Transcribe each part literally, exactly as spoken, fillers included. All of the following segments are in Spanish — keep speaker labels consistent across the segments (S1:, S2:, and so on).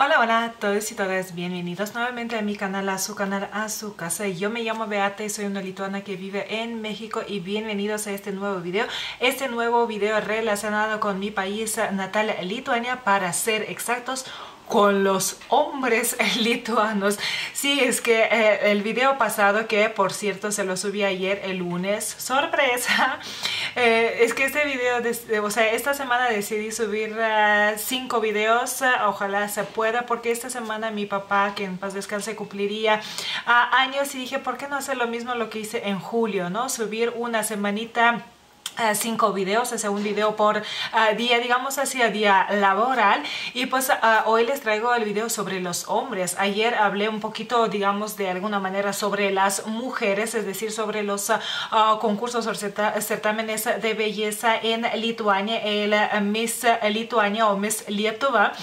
S1: Hola, hola a todos y todas, bienvenidos nuevamente a mi canal, a su canal, a su casa. Yo me llamo Beata y soy una lituana que vive en México y bienvenidos a este nuevo video. Este nuevo video relacionado con mi país natal, Lituania, para ser exactos, con los hombres lituanos. Sí, es que eh, el video pasado, que por cierto se lo subí ayer el lunes, sorpresa, eh, es que este video, de, o sea, esta semana decidí subir uh, cinco videos, uh, ojalá se pueda, porque esta semana mi papá, que en paz descanse, cumpliría uh, años y dije, ¿por qué no hacer lo mismo lo que hice en julio, no? Subir una semanita Uh, cinco videos, o sea, un video por uh, día, digamos así, a día laboral. Y pues uh, hoy les traigo el video sobre los hombres. Ayer hablé un poquito, digamos, de alguna manera sobre las mujeres, es decir, sobre los uh, uh, concursos o certámenes de belleza en Lituania, el uh, Miss Lituania o Miss Lietuva.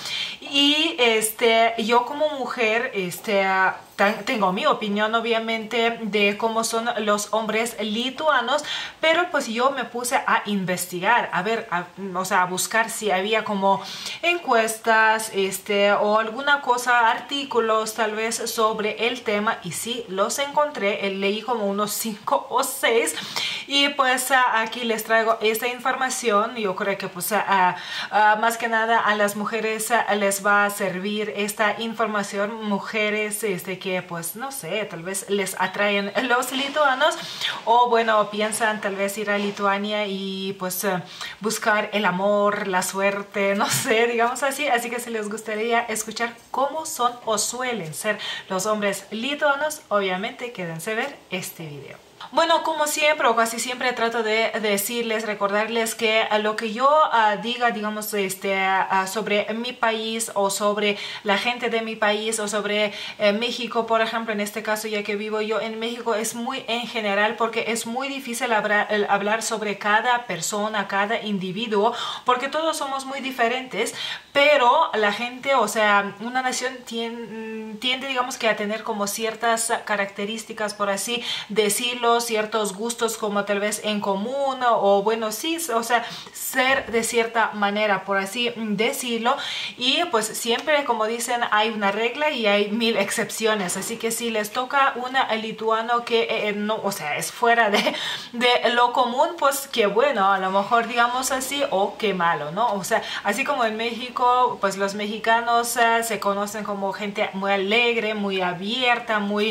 S1: Y este, yo como mujer, este... Uh, tengo mi opinión obviamente de cómo son los hombres lituanos, pero pues yo me puse a investigar, a ver, a, o sea, a buscar si había como encuestas, este, o alguna cosa, artículos tal vez sobre el tema, y sí, los encontré, leí como unos cinco o seis, y pues aquí les traigo esta información. Yo creo que pues más que nada a las mujeres les va a servir esta información, mujeres este, que que pues no sé, tal vez les atraen los lituanos, o bueno, piensan tal vez ir a Lituania y pues uh, buscar el amor, la suerte, no sé, digamos así. Así que si les gustaría escuchar cómo son o suelen ser los hombres lituanos, obviamente quédense a ver este video. Bueno, como siempre o casi siempre trato de decirles, recordarles que lo que yo uh, diga, digamos, este, uh, sobre mi país o sobre la gente de mi país o sobre uh, México, por ejemplo, en este caso, ya que vivo yo en México, es muy en general, porque es muy difícil hablar, hablar sobre cada persona, cada individuo, porque todos somos muy diferentes, pero la gente, o sea, una nación tiende, tiende digamos que a tener como ciertas características, por así decirlo, ciertos gustos como tal vez en común, o bueno, sí, o sea, ser de cierta manera, por así decirlo. Y pues siempre, como dicen, hay una regla y hay mil excepciones, así que si les toca una lituano que eh, no, o sea, es fuera de, de lo común, pues qué bueno, a lo mejor digamos así, o qué malo, ¿no? O sea, así como en México, pues los mexicanos eh, se conocen como gente muy alegre, muy abierta, muy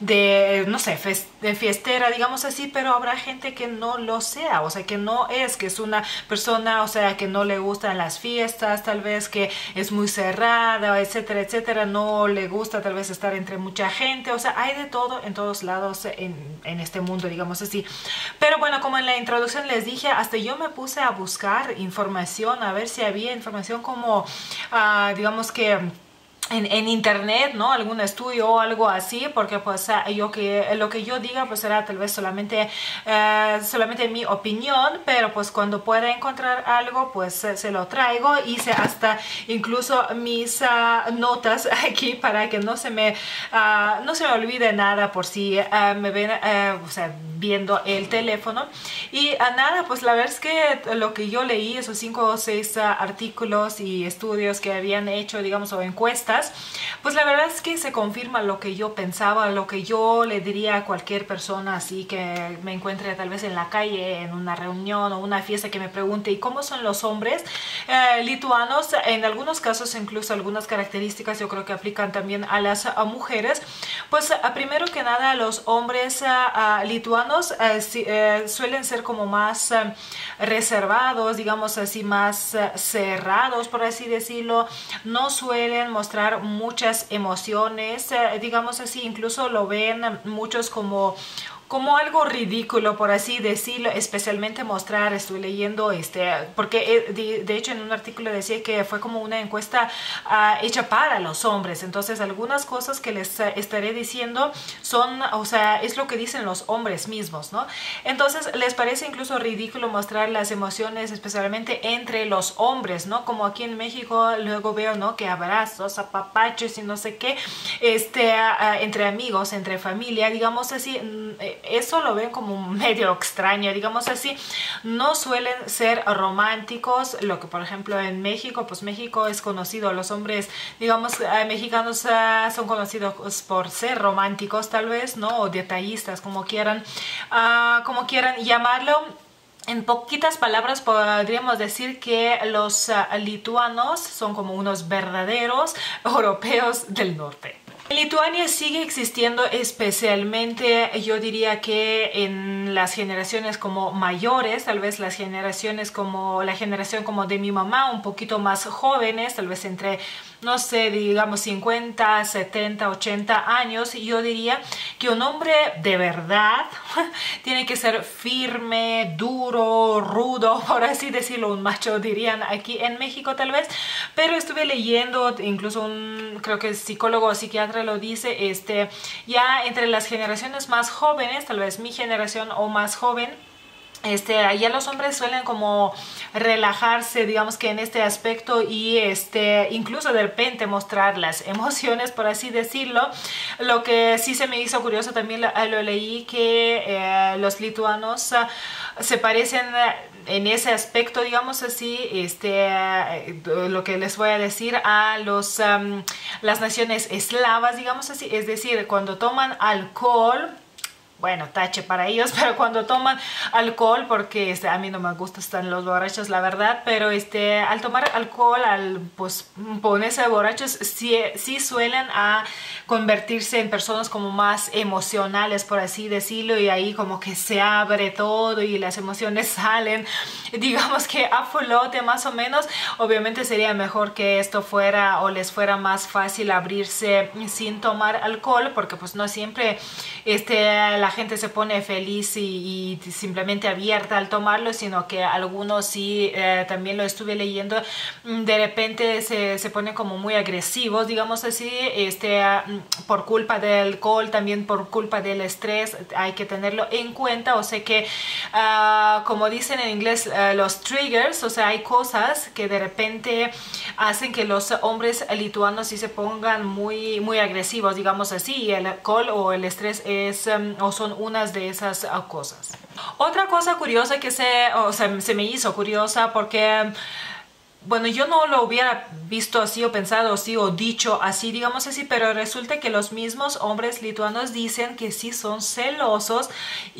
S1: de, no sé, de fiestera, digamos así, pero habrá gente que no lo sea, o sea, que no es, que es una persona, o sea, que no le gustan las fiestas, tal vez que es muy cerrada, etcétera, etcétera, no le gusta tal vez estar entre mucha gente, o sea, hay de todo en todos lados en, en este mundo, digamos así. Pero bueno, como en la introducción les dije, hasta yo me puse a buscar información, a ver si había información como, uh, digamos que... En, en internet, ¿no? Algún estudio o algo así, porque pues yo que lo que yo diga pues será tal vez solamente uh, solamente mi opinión, pero pues cuando pueda encontrar algo pues uh, se lo traigo. Hice hasta incluso mis uh, notas aquí para que no se me uh, no se me olvide nada por si uh, me ven uh, o sea, viendo el teléfono. Y uh, nada, pues la verdad es que lo que yo leí, esos cinco o seis uh, artículos y estudios que habían hecho, digamos, o encuestas, pues la verdad es que se confirma lo que yo pensaba, lo que yo le diría a cualquier persona así que me encuentre tal vez en la calle, en una reunión o una fiesta, que me pregunte ¿y cómo son los hombres eh, lituanos? En algunos casos incluso algunas características yo creo que aplican también a las a mujeres. Pues a, primero que nada, los hombres a, a lituanos a, si, eh, suelen ser como más a, reservados, digamos así, más a, cerrados, por así decirlo. No suelen mostrar muchas emociones, eh, digamos así, incluso lo ven muchos como como algo ridículo, por así decirlo, especialmente mostrar, estoy leyendo, este, porque de, de hecho en un artículo decía que fue como una encuesta uh, hecha para los hombres, entonces algunas cosas que les uh, estaré diciendo son, o sea, es lo que dicen los hombres mismos, ¿no? Entonces les parece incluso ridículo mostrar las emociones, especialmente entre los hombres, ¿no? Como aquí en México luego veo, ¿no? Que abrazos, apapachos y no sé qué, este, uh, entre amigos, entre familia, digamos así, que eso lo ven como medio extraño, digamos así. No suelen ser románticos, lo que por ejemplo en México, pues México es conocido, los hombres, digamos, eh, mexicanos uh, son conocidos por ser románticos tal vez, ¿no? O detallistas, como quieran, uh, como quieran llamarlo. En poquitas palabras podríamos decir que los uh, lituanos son como unos verdaderos europeos del norte. En Lituania sigue existiendo, especialmente yo diría que en las generaciones como mayores, tal vez las generaciones como la generación como de mi mamá, un poquito más jóvenes, tal vez entre, no sé, digamos cincuenta, setenta, ochenta años. Yo diría que un hombre de verdad tiene que ser firme, duro, rudo, por así decirlo, un macho dirían aquí en México tal vez. Pero estuve leyendo, incluso un, creo que psicólogo o psiquiatra lo dice, este, ya entre las generaciones más jóvenes, tal vez mi generación o más joven, Este, ya los hombres suelen como relajarse, digamos que en este aspecto, y este, incluso de repente mostrar las emociones, por así decirlo. Lo que sí se me hizo curioso también lo, lo leí, que eh, los lituanos uh, se parecen en ese aspecto, digamos así, este, uh, lo que les voy a decir, a los, um, las naciones eslavas, digamos así. Es decir, cuando toman alcohol, bueno, tache para ellos, pero cuando toman alcohol, porque este, a mí no me gustan los borrachos, la verdad, pero este, al tomar alcohol, al pues, ponerse borrachos, sí, sí suelen a convertirse en personas como más emocionales, por así decirlo, y ahí como que se abre todo y las emociones salen, digamos que a flote más o menos. Obviamente sería mejor que esto fuera o les fuera más fácil abrirse sin tomar alcohol, porque pues no siempre este, la La gente se pone feliz y, y simplemente abierta al tomarlo, sino que algunos sí, eh, también lo estuve leyendo, de repente se, se ponen como muy agresivos, digamos así, este, por culpa del alcohol, también por culpa del estrés. Hay que tenerlo en cuenta. O sea que, uh, como dicen en inglés, uh, los triggers, o sea, hay cosas que de repente hacen que los hombres lituanos sí se pongan muy, muy agresivos, digamos así, y el alcohol o el estrés es um, o son unas de esas uh, cosas. Otra cosa curiosa que se, o sea, se me hizo curiosa, porque bueno, yo no lo hubiera visto así o pensado así o dicho así, digamos así, pero resulta que los mismos hombres lituanos dicen que sí son celosos,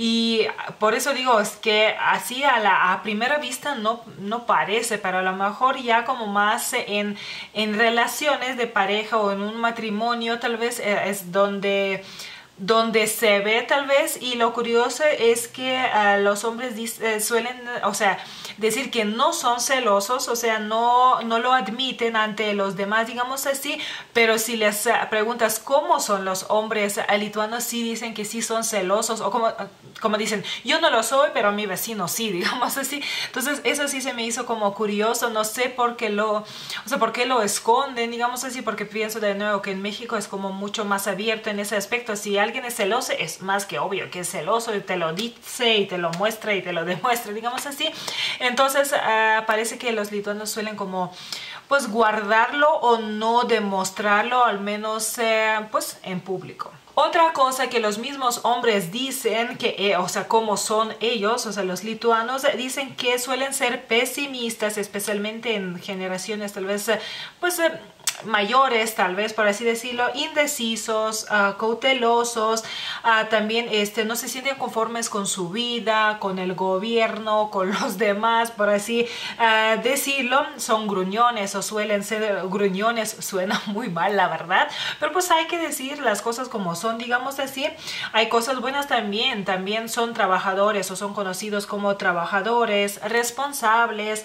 S1: y por eso digo, es que así a la a primera vista no, no parece, pero a lo mejor ya como más en, en relaciones de pareja o en un matrimonio tal vez es donde... donde se ve tal vez. Y lo curioso es que uh, los hombres uh, suelen, o sea, decir que no son celosos, o sea, no, no lo admiten ante los demás, digamos así, pero si les uh, preguntas cómo son los hombres uh, lituanos, sí dicen que sí son celosos, o como, uh, como dicen, yo no lo soy, pero mi vecino sí, digamos así. Entonces eso sí se me hizo como curioso, no sé por qué lo, o sea, por qué lo esconden, digamos así, porque pienso de nuevo que en México es como mucho más abierto en ese aspecto. Si alguien es celoso, es más que obvio que es celoso, y te lo dice y te lo muestra y te lo demuestra, digamos así. Entonces uh, parece que los lituanos suelen como pues guardarlo o no demostrarlo, al menos eh, pues en público. Otra cosa que los mismos hombres dicen, que, eh, o sea, cómo son ellos, o sea, los lituanos, dicen que suelen ser pesimistas, especialmente en generaciones tal vez, pues... Eh, mayores, tal vez por así decirlo, indecisos, uh, cautelosos, uh, también este, no se sienten conformes con su vida, con el gobierno, con los demás, por así uh, decirlo. Son gruñones, o suelen ser gruñones, suena muy mal la verdad, pero pues hay que decir las cosas como son, digamos así. Hay cosas buenas también, también son trabajadores, o son conocidos como trabajadores, responsables,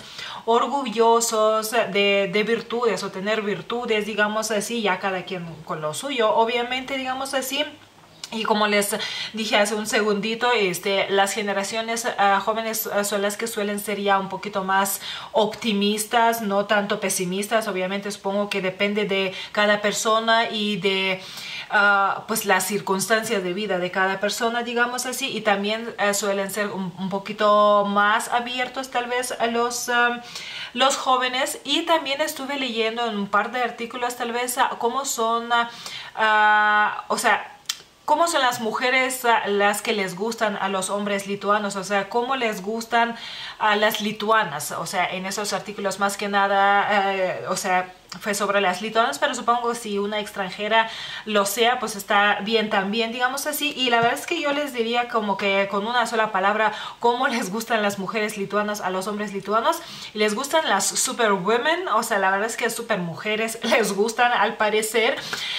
S1: orgullosos de, de virtudes, o tener virtudes, digamos así, ya cada quien con lo suyo, obviamente, digamos así. Y como les dije hace un segundito, este, las generaciones uh, jóvenes uh, son las que suelen ser ya un poquito más optimistas, no tanto pesimistas. Obviamente supongo que depende de cada persona y de uh, pues las circunstancias de vida de cada persona, digamos así. Y también uh, suelen ser un, un poquito más abiertos tal vez a los... Um, los jóvenes. Y también estuve leyendo en un par de artículos tal vez uh, cómo son, uh, uh, o sea, ¿cómo son las mujeres uh, las que les gustan a los hombres lituanos? O sea, ¿cómo les gustan a las lituanas? O sea, en esos artículos más que nada, uh, o sea, fue sobre las lituanas, pero supongo si una extranjera lo sea, pues está bien también, digamos así. Y la verdad es que yo les diría como que con una sola palabra, cómo les gustan las mujeres lituanas a los hombres lituanos. Les gustan las superwomen, o sea, la verdad es que super mujeres les gustan al parecer.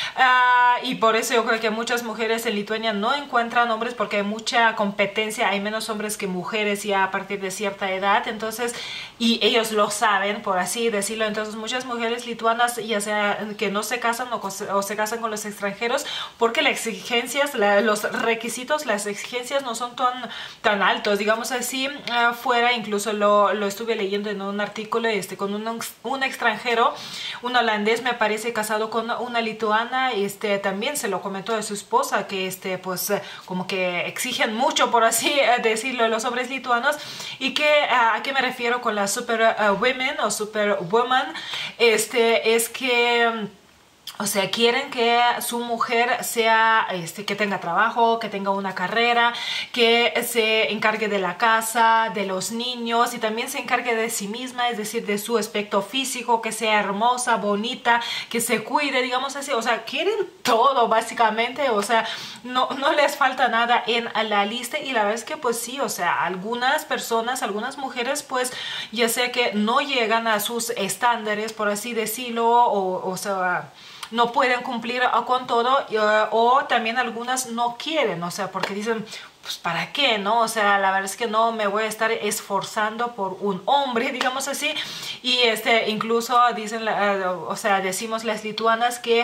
S1: Uh, y por eso yo creo que muchas mujeres en Lituania no encuentran hombres porque hay mucha competencia, hay menos hombres que mujeres ya a partir de cierta edad, entonces, y ellos lo saben, por así decirlo. Entonces muchas mujeres lituanas ya sea que no se casan o, o se casan con los extranjeros porque las exigencias, la, los requisitos, las exigencias no son tan, tan altos, digamos así. Afuera, uh, incluso lo, lo estuve leyendo en un artículo este, con un, un extranjero, un holandés me parece, casado con una lituana, este, también se lo comentó de su esposa que este, pues como que exigen mucho, por así decirlo, los hombres lituanos. Y que, uh, ¿a qué me refiero con las super uh, women o superwoman? Este es que, o sea, quieren que su mujer sea, este, que tenga trabajo, que tenga una carrera, que se encargue de la casa, de los niños y también se encargue de sí misma, es decir, de su aspecto físico, que sea hermosa, bonita, que se cuide, digamos así. O sea, quieren todo básicamente, o sea, no, no les falta nada en la lista. Y la verdad es que pues sí, o sea, algunas personas, algunas mujeres pues ya sé que no llegan a sus estándares, por así decirlo, o, o sea, no pueden cumplir con todo, uh, o también algunas no quieren, o sea, porque dicen, pues ¿para qué? ¿No? O sea, la verdad es que no me voy a estar esforzando por un hombre, digamos así. Y este, incluso dicen, uh, o sea, decimos las lituanas que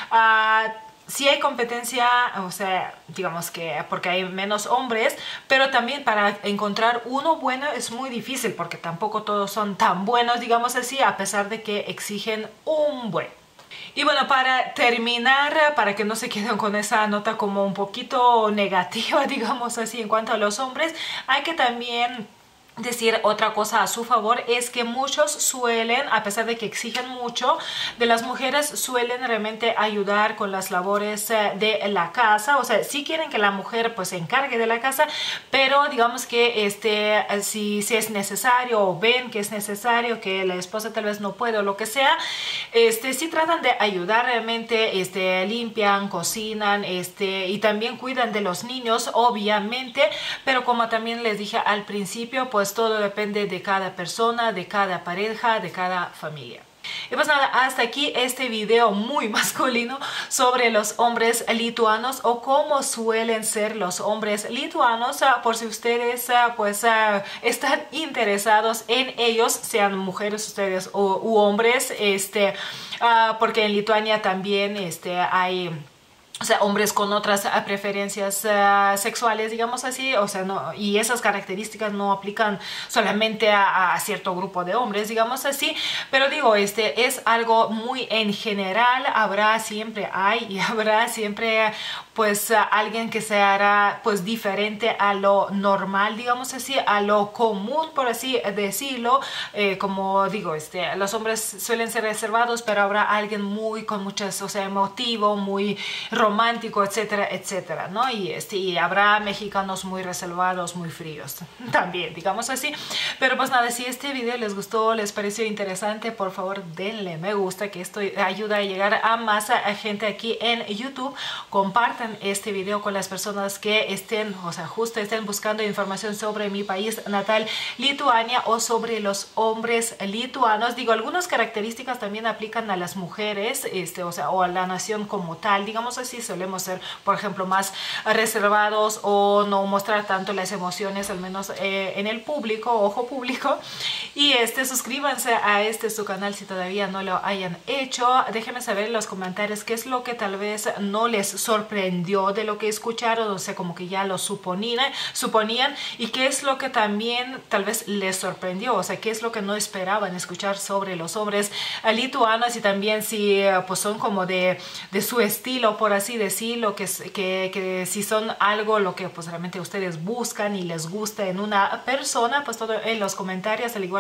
S1: uh, sí hay competencia, o sea, digamos que porque hay menos hombres, pero también para encontrar uno bueno es muy difícil porque tampoco todos son tan buenos, digamos así, a pesar de que exigen un buen. Y bueno, para terminar, para que no se queden con esa nota como un poquito negativa, digamos así, en cuanto a los hombres, hay que también decir otra cosa a su favor, es que muchos suelen, a pesar de que exigen mucho de las mujeres, suelen realmente ayudar con las labores de la casa. O sea, sí quieren que la mujer pues se encargue de la casa, pero digamos que este, si, si es necesario o ven que es necesario, que la esposa tal vez no puede o lo que sea, este, sí tratan de ayudar realmente, este, limpian, cocinan, este, y también cuidan de los niños, obviamente, pero como también les dije al principio, pues todo depende de cada persona, de cada pareja, de cada familia. Y pues nada, hasta aquí este video muy masculino sobre los hombres lituanos o cómo suelen ser los hombres lituanos, uh, por si ustedes uh, pues uh, están interesados en ellos, sean mujeres ustedes o, u hombres, este, uh, porque en Lituania también este, hay... O sea, hombres con otras uh, preferencias uh, sexuales, digamos así, o sea, no, y esas características no aplican solamente a, a cierto grupo de hombres, digamos así, pero digo, este es algo muy en general, habrá siempre, hay y habrá siempre pues uh, alguien que se hará pues diferente a lo normal, digamos así, a lo común, por así decirlo. Eh, como digo, este, los hombres suelen ser reservados, pero habrá alguien muy con muchas, o sea, emotivo, muy romántico, etcétera, etcétera, ¿no? Y, este, y habrá mexicanos muy reservados, muy fríos también, digamos así. Pero pues nada, si este video les gustó, les pareció interesante, por favor denle me gusta, que esto ayuda a llegar a más a gente aquí en YouTube. Compartan este video con las personas que estén, o sea, justo estén buscando información sobre mi país natal, Lituania, o sobre los hombres lituanos. Digo, algunas características también aplican a las mujeres, este, o sea, o a la nación como tal, digamos así. Solemos ser, por ejemplo, más reservados o no mostrar tanto las emociones, al menos eh, en el público, ojo público. Y este, suscríbanse a este su canal si todavía no lo hayan hecho. Déjenme saber en los comentarios qué es lo que tal vez no les sorprendió de lo que escucharon, o sea, como que ya lo suponían, suponían, y qué es lo que también tal vez les sorprendió, o sea, qué es lo que no esperaban escuchar sobre los hombres lituanos, y también si pues son como de, de su estilo, por así decirlo, que, que, que si son algo lo que pues realmente ustedes buscan y les gusta en una persona, pues todo en los comentarios, al igual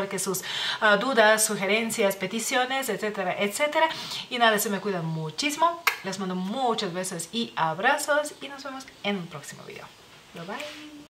S1: igual que sus uh, dudas, sugerencias, peticiones, etcétera, etcétera. Y nada, se me cuidan muchísimo. Les mando muchos besos y abrazos y nos vemos en un próximo video. Bye bye.